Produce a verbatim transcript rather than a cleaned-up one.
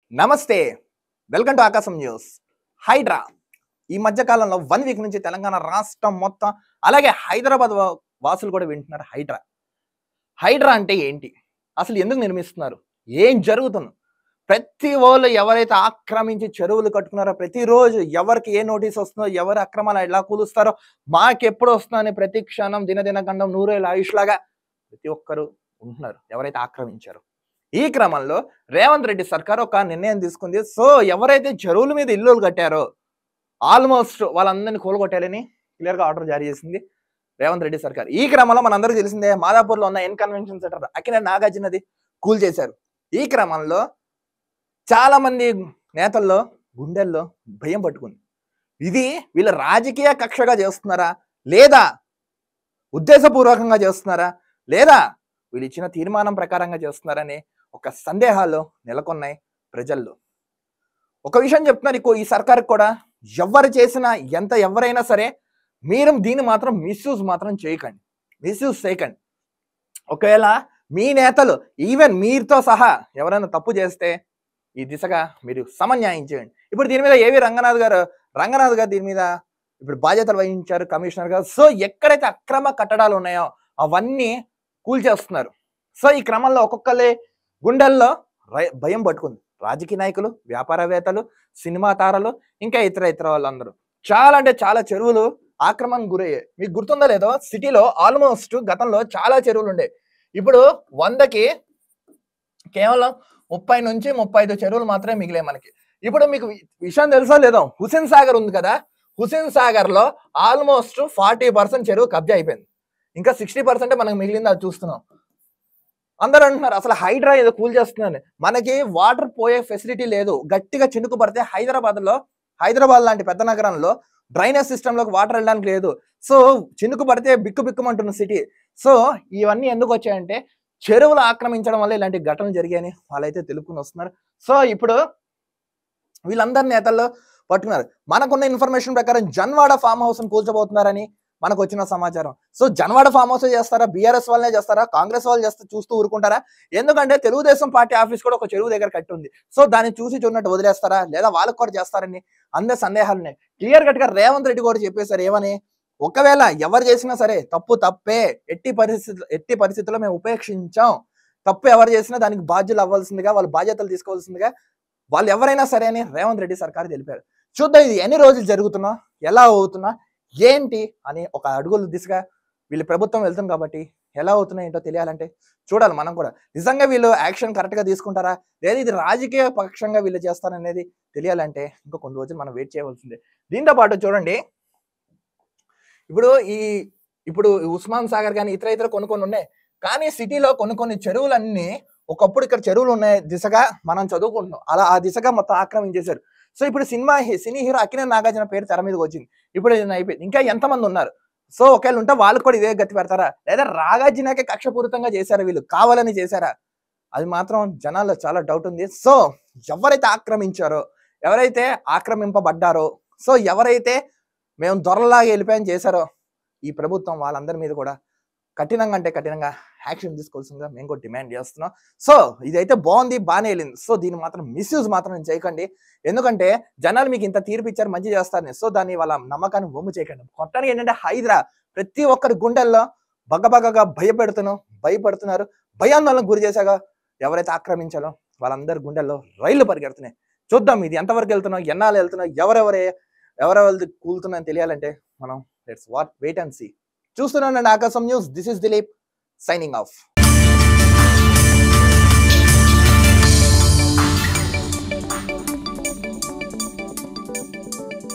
నమస్తే, welcome to Aakasam news. Hydraa ఈ మధ్య కాలంలో వన్ వీక్ నుంచి తెలంగాణ రాష్ట్రం మొత్తం అలాగే హైదరాబాద్ వా- వాసులు కూడా వింటున్నారు. హైడ్రా హైడ్రా అంటే ఏంటి, అసలు ఎందుకు నిర్మిస్తున్నారు, ఏం జరుగుతుంది, ప్రతి వాళ్ళు ఎవరైతే ఆక్రమించి చెరువులు కట్టుకున్నారో ప్రతిరోజు ఎవరికి ఏ నోటీస్ వస్తుందో, ఎవరి అక్రమాలు ఎలా కూలుస్తారో, మాకెప్పుడు వస్తుందో అని ప్రతి క్షణం దినదిన గండం నూరేళ్ళ ఆయుష్ లాగా ప్రతి ఒక్కరు ఉంటున్నారు ఎవరైతే ఆక్రమించారో. ఈ క్రమంలో రేవంత్ రెడ్డి సర్కార్ ఒక నిర్ణయం తీసుకుంది. సో ఎవరైతే చెరువుల మీద ఇల్లులు కట్టారో ఆల్మోస్ట్ వాళ్ళందరినీ కూలగొట్టాలని క్లియర్ గా ఆర్డర్ జారీ చేసింది రేవంత్ రెడ్డి సర్కార్. ఈ క్రమంలో మనందరికీ తెలిసిందే, మాదాపూర్ లో ఉన్న ఎన్ కన్వెన్షన్ సెంటర్ అక్కినే నాగార్జునది కూల్ చేశారు. ఈ క్రమంలో చాలా మంది నేతల్లో గుండెల్లో భయం పట్టుకుంది. ఇది వీళ్ళ రాజకీయ కక్షగా చేస్తున్నారా, లేదా ఉద్దేశపూర్వకంగా చేస్తున్నారా, లేదా వీళ్ళు ఇచ్చిన తీర్మానం ప్రకారంగా చేస్తున్నారని ఒక సందేహాలు నెలకొన్నాయి ప్రజల్లో. ఒక విషయం చెప్తున్నారు, ఈ సర్కార్కి కూడా ఎవరు చేసినా ఎంత ఎవరైనా సరే మీరు దీన్ని మాత్రం మిస్యూజ్ మాత్రం చేయకండి, మిస్యూజ్ చేయకండి. ఒకవేళ మీ నేతలు ఈవెన్ మీరుతో సహా ఎవరైనా తప్పు చేస్తే ఈ దిశగా మీరు సమన్యాయం చేయండి. ఇప్పుడు దీని మీద ఏవి రంగనాథ్ గారు రంగనాథ్ గారు దీని మీద ఇప్పుడు బాధ్యతలు వహించారు కమిషనర్ గారు. సో ఎక్కడైతే అక్రమ కట్టడాలు ఉన్నాయో అవన్నీ కూల్చేస్తున్నారు. సో ఈ క్రమంలో ఒక్కొక్కలే గుండెల్లో భయం పట్టుకుంది. రాజకీయ నాయకులు, వ్యాపారవేత్తలు, సినిమా తారలు, ఇంకా ఇతర ఇతర వాళ్ళందరూ చాలా అంటే చాలా చెరువులు ఆక్రమణకు గురయ్యాయి. మీకు గుర్తుందో లేదో, సిటీలో ఆల్మోస్ట్ గతంలో చాలా చెరువులు ఉండే, ఇప్పుడు వందకి కేవలం ముప్పై నుంచి ముప్పై ఐదు చెరువులు మాత్రమే మిగిలే మనకి. ఇప్పుడు మీకు విషయం తెలుసో లేదో, హుసేన్ సాగర్ ఉంది కదా, హుసేన్ సాగర్ లో ఆల్మోస్ట్ ఫార్టీ పర్సెంట్ చెరువు కబ్జా అయిపోయింది. ఇంకా సిక్స్టీ పర్సెంట్ మనకు మిగిలింది, అది చూస్తున్నాం. అందరూ అంటున్నారు అసలు హైడ్రా ఏదో కూల్ చేస్తుందని. మనకి వాటర్ పోయే ఫెసిలిటీ లేదు. గట్టిగా చినుకు పడితే హైదరాబాద్ లో హైదరాబాద్ లాంటి పెద్ద నగరంలో డ్రైనేజ్ సిస్టమ్ లోకి వాటర్ వెళ్ళడానికి లేదు. సో చినుకు పడితే బిక్కు బిక్కుమంటున్న సిటీ. సో ఇవన్నీ ఎందుకు వచ్చాయంటే చెరువులు ఆక్రమించడం వల్ల ఇలాంటి ఘటనలు జరిగాయని వాళ్ళైతే తెలుపుకుని వస్తున్నారు. సో ఇప్పుడు వీళ్ళందరి నేతల్లో పట్టుకున్నారు. మనకున్న ఇన్ఫర్మేషన్ ప్రకారం జన్వాడ ఫామ్ హౌస్ ని కూల్చబోతున్నారని మనకు వచ్చిన సమాచారం. సో జన్వాడ ఫామ్ హౌస్ చేస్తారా, బీఆర్ఎస్ వాళ్ళనే చేస్తారా, కాంగ్రెస్ వాళ్ళు చేస్తే చూస్తూ ఊరుకుంటారా? ఎందుకంటే తెలుగుదేశం పార్టీ ఆఫీస్ కూడా ఒక చెరువు దగ్గర కట్టి ఉంది. సో దాన్ని చూసి చూడనట్టు వదిలేస్తారా, లేదా వాళ్ళకు కూడా చేస్తారని అందరి సందేహాలు ఉన్నాయి. క్లియర్ కట్ గా రేవంత్ రెడ్డి కూడా చెప్పేశారు ఏమని, ఒకవేళ ఎవరు చేసినా సరే తప్పు తప్పే, ఎట్టి పరిస్థితులు ఎట్టి పరిస్థితుల్లో మేము ఉపేక్షించాం, తప్పు ఎవరు చేసినా దానికి బాధ్యులు అవ్వాల్సిందిగా, వాళ్ళు బాధ్యతలు తీసుకోవాల్సిందిగా వాళ్ళు ఎవరైనా సరే అని రేవంత్ రెడ్డి సర్కార్ తెలిపారు. చూద్దాం ఇది ఎన్ని రోజులు జరుగుతున్నా, ఎలా అవుతున్నా, ఏంటి అని ఒక అడుగుల దిశగా వీళ్ళు ప్రభుత్వం వెళ్తుంది కాబట్టి ఎలా అవుతున్నాయి ఏంటో తెలియాలంటే చూడాలి మనం కూడా. నిజంగా వీళ్ళు యాక్షన్ కరెక్ట్ గా తీసుకుంటారా, లేదా ఇది రాజకీయ పక్షంగా వీళ్ళు చేస్తారనేది తెలియాలంటే ఇంకా కొన్ని రోజులు మనం వెయిట్ చేయవలసిందే. దీంతో పాటు చూడండి, ఇప్పుడు ఈ ఇప్పుడు ఉస్మాన్ సాగర్ కానీ ఇతర ఇతర కొన్ని కొన్ని ఉన్నాయి, కానీ సిటీలో కొన్ని కొన్ని చెరువులన్నీ ఒకప్పుడు ఇక్కడ చెరువులు ఉన్నాయి దిశగా మనం చదువుకుంటున్నాం, అలా ఆ దిశగా మొత్తం ఆక్రమించేశారు. సో ఇప్పుడు cinema cine hero Akkineni Nagarjuna పేరు తెర మీదకి వచ్చింది, ఇప్పుడు ఇది అయిపోయింది. ఇంకా ఎంతమంది ఉన్నారు? సో ఒకవేళ ఉంటే వాళ్ళకి కూడా ఇదే గతి పెడతారా, లేదా నాగార్జునకే కక్షపూరితంగా చేశారా, వీళ్ళు కావాలని చేశారా? అది మాత్రం జనాల్లో చాలా డౌట్ ఉంది. సో ఎవరైతే ఆక్రమించారో, ఎవరైతే ఆక్రమింపబడ్డారో, సో ఎవరైతే మేము దొరలాగా వెళ్ళిపోయాని చేశారో ఈ ప్రభుత్వం, వాళ్ళందరి మీద కూడా కఠినంగా అంటే కఠినంగా యాక్షన్ తీసుకోవాల్సిందిగా మేము కూడా డిమాండ్ చేస్తున్నాం. సో ఇదైతే బాగుంది, బాగానే వెళ్ళింది. సో దీన్ని మాత్రం మిస్యూజ్ మాత్రం చేయకండి, ఎందుకంటే జనాలు మీకు ఇంత తీర్పు ఇచ్చారు, మంచి చేస్తారని. సో దాన్ని వాళ్ళ నమ్మకాన్ని వమ్ము చేయకండి. కొట్టడానికి ఏంటంటే హైదరా ప్రతి ఒక్కరి గుండెల్లో బగ్గబగ్గగా భయపెడుతున్నాం భయపడుతున్నారు భయాందోళనకు గురి చేశాగా ఎవరైతే ఆక్రమించాలో వాళ్ళందరి గుండెల్లో రైళ్లు పరిగెడుతున్నాయి. చూద్దాం ఇది ఎంతవరకు వెళ్తున్నాం, ఎన్నాళ్ళు వెళ్తున్నాం, ఎవరెవరే ఎవరెవరిది కూలుతున్నాయని తెలియాలంటే మనం let's what wait and see. చూస్తున్నానండి Aakasam news. This is Dilip signing of.